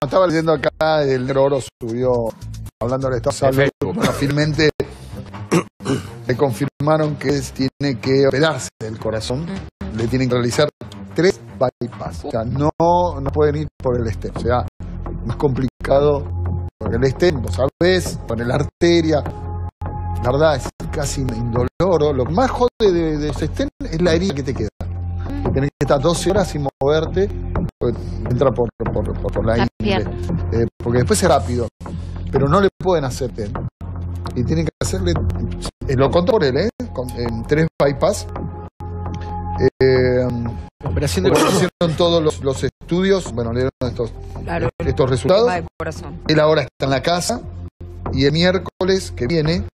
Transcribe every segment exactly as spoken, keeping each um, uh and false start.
estaba leyendo acá, el Negro Oro subió, hablando de Estado de Salud, bueno, finalmente le confirmaron que es, tiene que operarse el corazón, le tienen que realizar tres bypass, o sea, no, no pueden ir por el stent, o sea, más complicado, porque el stent, vos sabés, con la arteria, la verdad es casi indoloro. Lo que más jode de, de ese stent es la herida que te queda. Tenés que estar doce horas sin moverte, entra por, por, por, por la ingle, eh, porque después es rápido, pero no le pueden hacer stent. Y tienen que hacerle, eh, lo contó por él, ¿eh? Con, en tres bypass. Eh, operación de hicieron todos los, los estudios, bueno, le dieron estos, claro, estos resultados. Corazón. Él ahora está en la casa y el miércoles que viene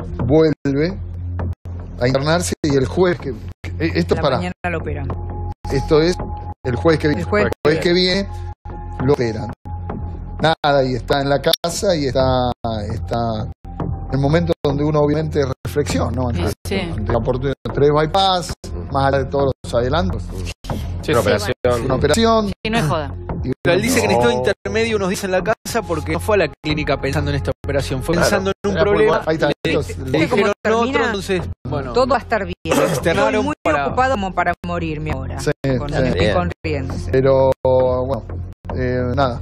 vuelve a internarse y el jueves que, que esto la para mañana lo operan. Esto es el jueves que viene. El jueves, el jueves que viene lo operan. Nada, y está en la casa y está está en el momento donde uno obviamente reflexiona, ¿no? Ante, sí. ante la oportunidad de tres bypass, más allá de todos los adelantos. Sí, una operación. Bueno. Una operación. Y no es joda. Y Pero él dice no. que en estado intermedio nos dice en la casa porque no fue a la clínica pensando en esta operación, fue Claro. pensando en un Era problema. Ahí está, Le, entonces, le le- dijeron termina, otro, entonces, bueno. Todo va a estar bien. externaron Estoy muy para- ocupado como para morirme ahora. Sí, con, sí. estoy corriéndose. Pero bueno, eh, nada,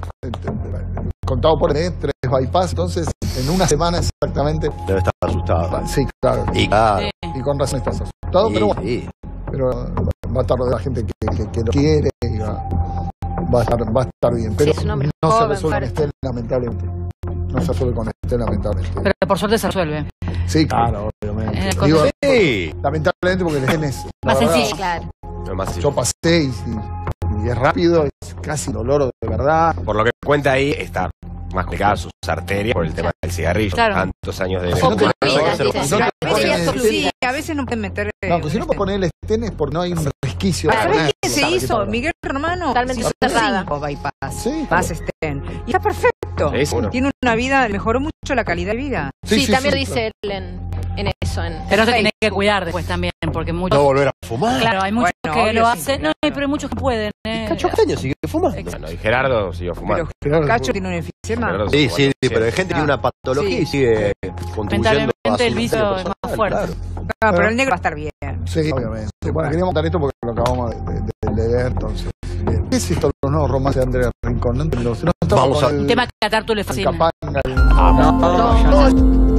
contado por él, tres bypass, entonces en una semana exactamente. Debe estar asustado. Sí, claro. Y claro. Sí. Y con razón estás asustado, y- pero bueno, y- pero va a estar de la gente que, que, que lo quiere y va, va, a estar, va a estar bien. Pero es un hombre no se joven, resuelve con fuerte. Estel, lamentablemente. No se resuelve con Estel, lamentablemente. Pero por suerte se resuelve. Sí, claro, En obviamente. el Digo, Sí. lamentablemente porque el Estel es la Más verdad, sencillo. Claro. No, más así. yo pasé y, y, y es rápido, es casi dolor de verdad. Por lo que cuenta ahí, está más complicada sus arterias por el tema del cigarrillo. Claro. Tantos años de... Si no te- Vida, si no dice. te Pero a ponen veces, el- sí, a veces no pueden meter. eh, No, que si no un puedes poner el Estel es porque no hay un resquicio. Ah, ¿sabés qué se Sabe hizo? pasa. Miguel Romano Totalmente se hizo cerrada. cinco bypass, Sí, más stent. Y está perfecto. Sí, seguro. Tiene una vida, mejoró mucho la calidad de vida. Sí, también sí, dice él en, en eso. En, Pero se en tiene que Facebook. cuidar después también, porque muchos... No volver a fumar. Claro, hay muchos Bueno, que obvio, lo sí, hacen. claro. No, pero hay muchos que pueden. Eh. Cacho Castaño sigue fumando. Bueno, y Gerardo siguió fumando. Pero Claro. Cacho tiene un enfisema. Gerardo Sí, fumó sí, cuando pero hay gente que tiene una patología Sí. y sigue contribuyendo a Lamentablemente su el vicio vida es más personal, fuerte. claro. No, pero el negro va a estar bien. Sí, obviamente. Bueno, queríamos contar esto porque lo acabamos de, de- de leer, entonces. Bien. ¿Qué es esto, los nuevos romances de Andrea Rincón? No entiendo. Si no estamos Vamos con a- el- El tema que a Tartu le el fascina. Capanga, el- No, no, No,